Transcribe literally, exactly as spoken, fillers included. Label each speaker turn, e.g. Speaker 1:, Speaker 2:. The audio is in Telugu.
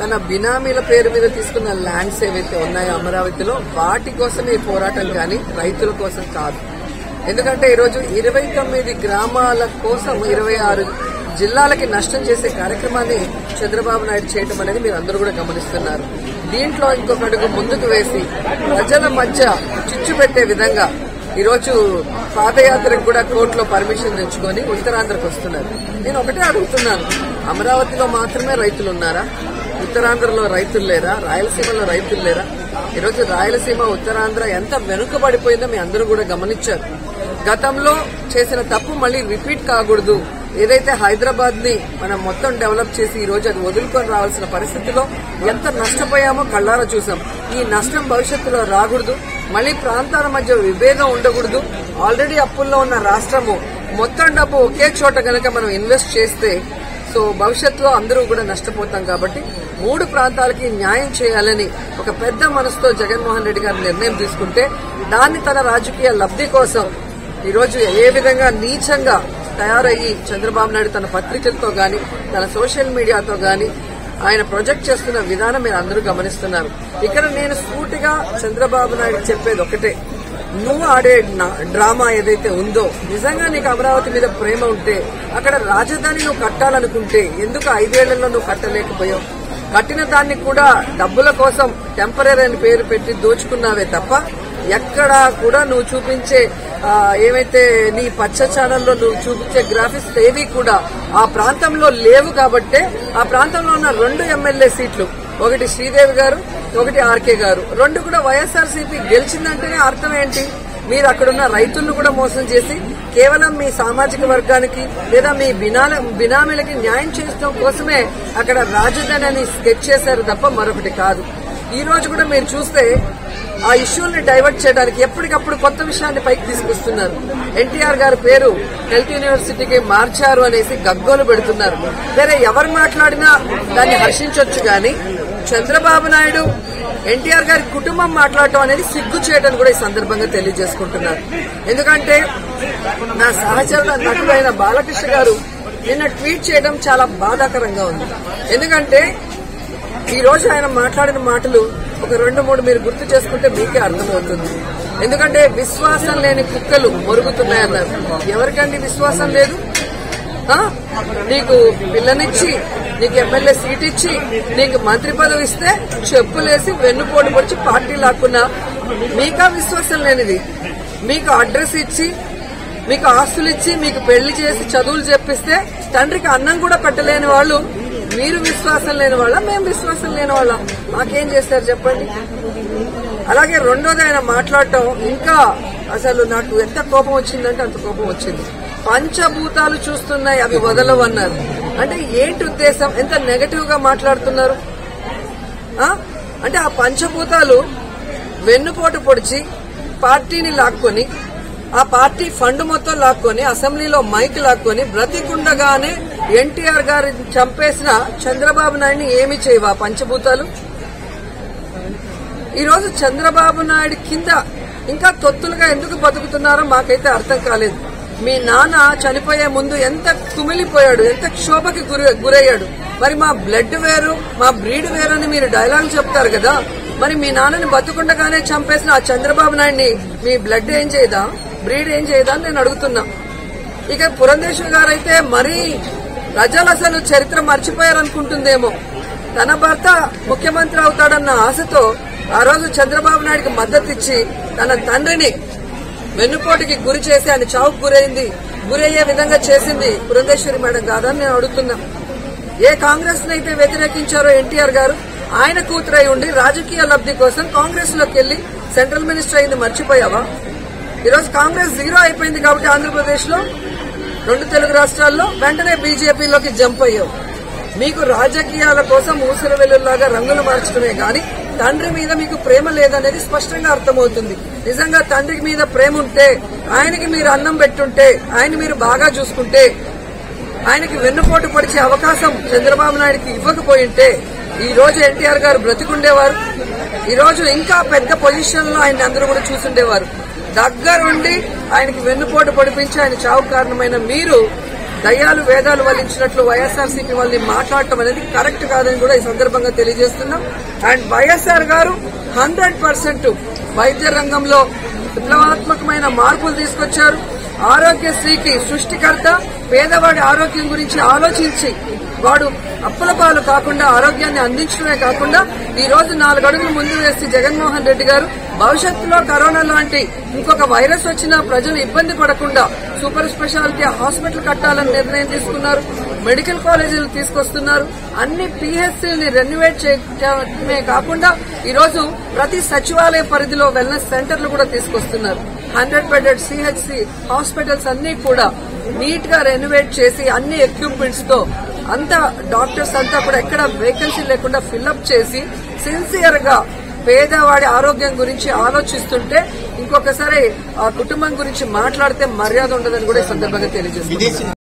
Speaker 1: తన బినామీల పేరు మీద తీసుకున్న ల్యాండ్స్ ఏవైతే ఉన్నాయో అమరావతిలో వాటి కోసం ఈ పోరాటం కానీ రైతుల కోసం కాదు. ఎందుకంటే ఈరోజు ఇరవై తొమ్మిది గ్రామాల కోసం ఇరవై ఆరు జిల్లాలకి నష్టం చేసే కార్యక్రమాన్ని చంద్రబాబు నాయుడు చేయడం అనేది మీరు అందరూ కూడా గమనిస్తున్నారు. దీంట్లో ఇంకొక అడుగు ముందుకు వేసి ప్రజల మధ్య చిచ్చు పెట్టే విధంగా ఈరోజు పాదయాత్రకు కూడా కోర్టులో పర్మిషన్ తెచ్చుకొని ఉత్తరాంధ్రకు వస్తున్నారు. నేను ఒకటే అడుగుతున్నాను, అమరావతిలో మాత్రమే రైతులు ఉన్నారా? ఉత్తరాంధ్రలో రైతులు లేరా? రాయలసీమలో రైతులు లేరా? ఈరోజు రాయలసీమ ఉత్తరాంధ్ర ఎంత వెనుకబడిపోయిందో మీ అందరూ కూడా గమనించారు. గతంలో చేసిన తప్పు మళ్లీ రిపీట్ కాకూడదు. ఏదైతే హైదరాబాద్ ని మనం మొత్తం డెవలప్ చేసి ఈ రోజు అది వదులుకొని రావాల్సిన పరిస్థితిలో ఎంత నష్టపోయామో కళ్ళారా చూసాం. ఈ నష్టం భవిష్యత్తులో రాకూడదు. మళ్లీ ప్రాంతాల మధ్య విభేదం ఉండకూడదు. ఆల్రెడీ అప్పుల్లో ఉన్న రాష్ట్రము మొత్తం డబ్బు ఒకే చోట గనక మనం ఇన్వెస్ట్ చేస్తే సో భవిష్యత్తులో అందరూ కూడా నష్టపోతాం. కాబట్టి మూడు ప్రాంతాలకి న్యాయం చేయాలని ఒక పెద్ద మనసుతో జగన్మోహన్ రెడ్డి గారు నిర్ణయం తీసుకుంటే దాన్ని తన రాజకీయ లబ్ధి కోసం ఈరోజు ఏ విధంగా నీచంగా తయారయ్యి చంద్రబాబు నాయుడు తన పత్రికలతో గాని తన సోషల్ మీడియాతో గాని ఆయన ప్రొజెక్ట్ చేస్తున్న విధానం మీరు అందరూ గమనిస్తున్నారు. ఇక్కడ నేను సూటిగా చంద్రబాబు నాయుడు చెప్పేది ఒకటే, నువ్వు ఆడే డ్రామా ఏదైతే ఉందో నిజంగా నీకు అమరావతి మీద ప్రేమ ఉంటే అక్కడ రాజధాని నువ్వు కట్టాలనుకుంటే ఎందుకు ఐదేళ్లలో నువ్వు కట్టలేకపోయావు? కట్టిన దాన్ని కూడా డబ్బుల కోసం టెంపరీ అని పేరు పెట్టి దోచుకున్నావే తప్ప ఎక్కడా కూడా నువ్వు చూపించే ఏమైతే నీ పచ్చ ఛానల్లో నువ్వు చూపించే గ్రాఫిక్స్ ఏవి కూడా ఆ ప్రాంతంలో లేవు. కాబట్టే ఆ ప్రాంతంలో ఉన్న రెండు ఎమ్మెల్యే సీట్లు, ఒకటి శ్రీదేవి గారు, ఒకటి ఆర్కే గారు, రెండు కూడా వైఎస్ఆర్సీపీ గెలిచిందంటేనే అర్థం ఏంటి? మీరు అక్కడున్న రైతులను కూడా మోసం చేసి కేవలం మీ సామాజిక వర్గానికి లేదా మీ బినామీలకి న్యాయం చేయడం కోసమే అక్కడ రాజధాని అని స్కెచ్ చేశారు తప్ప మరొకటి కాదు. ఈ రోజు కూడా మీరు చూస్తే ఆ ఇష్యూని డైవర్ట్ చేయడానికి ఎప్పటికప్పుడు కొత్త విషయాన్ని పైకి తీసుకొస్తున్నారు. ఎన్టీఆర్ గారి పేరు హెల్త్ యూనివర్సిటీకి మార్చారు అనేసి గగ్గోలు పెడుతున్నారు. వేరే ఎవరు మాట్లాడినా దాన్ని హర్షించొచ్చు కానీ చంద్రబాబు నాయుడు ఎన్టీఆర్ గారి కుటుంబం మాట్లాడటం అనేది సిగ్గు చేయడం కూడా ఈ సందర్భంగా తెలియజేసుకుంటున్నారు. ఎందుకంటే నా సహచరుల నటుడైన బాలకృష్ణ గారు నిన్న ట్వీట్ చేయడం చాలా బాధాకరంగా ఉంది. ఎందుకంటే ఈ రోజు ఆయన మాట్లాడిన మాటలు ఒక రెండు మూడు మీరు గుర్తు చేసుకుంటే మీకే అర్థమవుతుంది. ఎందుకంటే విశ్వాసం లేని కుక్కలు మొరుగుతున్నాయన్నారు. ఎవరికండి విశ్వాసం లేదు? నీకు పిల్లనిచ్చి నీకు ఎమ్మెల్యే సీట్ ఇచ్చి నీకు మంత్రి పదవి ఇస్తే చెప్పులేసి వెన్నుపోటు పొడిచి పార్టీ లాక్కున్నా మీకా విశ్వాసం లేనిది? మీకు అడ్రస్ ఇచ్చి మీకు ఆస్తులు ఇచ్చి మీకు పెళ్లి చేసి చదువులు చెప్పిస్తే తండ్రికి అన్నం కూడా పెట్టలేని వాళ్ళు మీరు విశ్వాసం లేని వాళ్ళ, మేము విశ్వాసం లేని వాళ్ళ? మాకేం చేస్తారు చెప్పండి. అలాగే రెండోది ఆయన మాట్లాడటం ఇంకా అసలు నాకు ఎంత కోపం వచ్చిందంటే అంత కోపం వచ్చింది. పంచభూతాలు చూస్తున్నాయి అవి వదలవన్నారు. అంటే ఏంటి ఉద్దేశం? ఎంత నెగటివ్ గా మాట్లాడుతున్నారు. అంటే ఆ పంచభూతాలు వెన్నుపోటు పొడిచి పార్టీని లాక్కొని ఆ పార్టీ ఫండ్ మొత్తం లాక్కొని అసెంబ్లీలో మైక్ లాక్కొని బ్రతికుండగానే ఎన్టీఆర్ గారిని చంపేసిన చంద్రబాబు నాయుడిని ఏమి చేయవా పంచభూతాలు? ఈరోజు చంద్రబాబు నాయుడు కింద ఇంకా తొత్తులుగా ఎందుకు బతుకుతున్నారో మాకైతే అర్థం కాలేదు. మీ నాన్న చనిపోయే ముందు ఎంత కుమిలిపోయాడు, ఎంత క్షోభకి గురయ్యాడు. మరి మా బ్లడ్ వేరు మా బ్రీడ్ వేరు అని మీరు డైలాగ్ చెప్తారు కదా, మరి మీ నాన్నని బతుకుండగానే చంపేసిన ఆ చంద్రబాబు నాయుడిని మీ బ్లడ్ ఏం చేయదా, బ్రీడ్ ఏం చేయదా అని నేను అడుగుతున్నా. ఇక పురంధేశ్వరి గారైతే మరీ ప్రజలు అసలు చరిత్ర మర్చిపోయారనుకుంటుందేమో. తన భర్త ముఖ్యమంత్రి అవుతాడన్న ఆశతో ఆ రోజు చంద్రబాబు నాయుడికి మద్దతు ఇచ్చి తన తండ్రిని వెన్నుపోటుకి గురి చేసి ఆయన చావుకు గురైంది గురయ్యే విధంగా చేసింది పురంధేశ్వరి మేడం కాదని నేను అడుగుతున్నా. ఏ కాంగ్రెస్ ని అయితే వ్యతిరేకించారో ఎన్టీఆర్ గారు, ఆయన కూతురై ఉండి రాజకీయ లబ్ధి కోసం కాంగ్రెస్ లోకి వెళ్లి సెంట్రల్ మినిస్టర్ అయింది మర్చిపోయావా? ఈరోజు కాంగ్రెస్ జీరో అయిపోయింది కాబట్టి ఆంధ్రప్రదేశ్ లో రెండు తెలుగు రాష్ట్రాల్లో వెంటనే బీజేపీలోకి జంప్ అయ్యావు. మీకు రాజకీయాల కోసం ఊసర వెల్లుల్లాగా రంగులు మార్చడమే గాని తండ్రి మీద మీకు ప్రేమ లేదనేది స్పష్టంగా అర్థమవుతుంది. నిజంగా తండ్రి మీద ప్రేమ ఉంటే ఆయనకి మీరు అన్నం పెట్టుంటే ఆయన మీరు బాగా చూసుకుంటే ఆయనకి వెన్నుపోటు పొడిచే అవకాశం చంద్రబాబు నాయుడికి ఇవ్వకపోయింటే ఈ రోజు ఎన్టీఆర్ గారు బ్రతికుండేవారు. ఈ రోజు ఇంకా పెద్ద పొజిషన్ లో ఆయన అందరూ కూడా చూసుండేవారు. దగ్గరుండి ఆయనకి వెన్నుపోటు పొడిపించి ఆయన చావు కారణమైన మీరు దయ్యాలు వేదాలు వల్లించినట్లు వైఎస్ఆర్సీపీ వాళ్ళని మాట్లాడటం అనేది కరెక్ట్ కాదని కూడా ఈ సందర్భంగా తెలియజేస్తున్నాం. అండ్ వైఎస్ఆర్ గారు హండ్రెడ్ పర్సెంట్ వైద్య రంగంలో విప్లవాత్మకమైన మార్పులు తీసుకొచ్చారు. ఆరోగ్యశ్రీకి సృష్టికర్త, పేదవాడి ఆరోగ్యం గురించి ఆలోచించి వాడు అప్పుల పాలు కాకుండా ఆరోగ్యాన్ని అందించడమే కాకుండా ఈ రోజు నాలుగు అడుగులు ముందు వేసి జగన్మోహన్ రెడ్డి గారు భవిష్యత్తులో కరోనా లాంటి ఇంకొక వైరస్ వచ్చినా ప్రజలు ఇబ్బంది పడకుండా సూపర్ స్పెషాలిటీ హాస్పిటల్ కట్టాలని నిర్ణయం తీసుకున్నారు. మెడికల్ కాలేజీలు తీసుకొస్తున్నారు. అన్ని పీహెచ్సీని రెన్యువేట్ చేయడమే కాకుండా ఈ రోజు ప్రతి సచివాలయ పరిధిలో వెల్నెస్ సెంటర్లు కూడా తీసుకొస్తున్నారు. హండ్రెడ్ బెడెడ్ సిహెచ్సి హాస్పిటల్స్ అన్ని కూడా నీట్ గా రెన్యువేట్ చేసి అన్ని ఎక్విప్మెంట్స్ తో అంతా డాక్టర్స్ అంతా కూడా ఎక్కడ వేకెన్సీ లేకుండా ఫిల్అప్ చేసి సిన్సియర్ గా పేదవాడి ఆరోగ్యం గురించి ఆలోచిస్తుంటే ఇంకొకసారి ఆ కుటుంబం గురించి మాట్లాడితే మర్యాద ఉండదని కూడా ఈ సందర్భంగా తెలియజేస్తుంది.